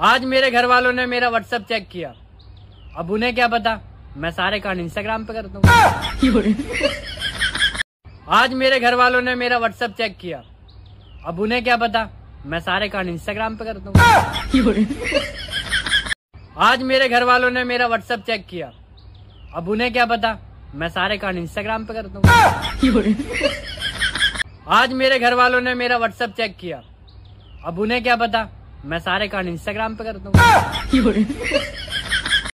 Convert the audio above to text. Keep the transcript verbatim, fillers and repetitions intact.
आज मेरे घर वालों ने मेरा व्हाट्सएप चेक किया। अब उन्हें क्या पता मैं सारे कांड इंस्टाग्राम पे करता हूँ। आज मेरे घर वालों ने मेरा व्हाट्सएप चेक किया। अब उन्हें क्या पता मैं सारे कांड इंस्टाग्राम पे करता हूँ। आज मेरे घर वालों ने मेरा व्हाट्सएप चेक किया। अब उन्हें क्या पता मैं सारे कांड इंस्टाग्राम पे करता हूँ। आज मेरे घर वालों ने मेरा व्हाट्सएप चेक किया। अब उन्हें क्या पता मैं सारे कांड इंस्टाग्राम पे करता हूँ।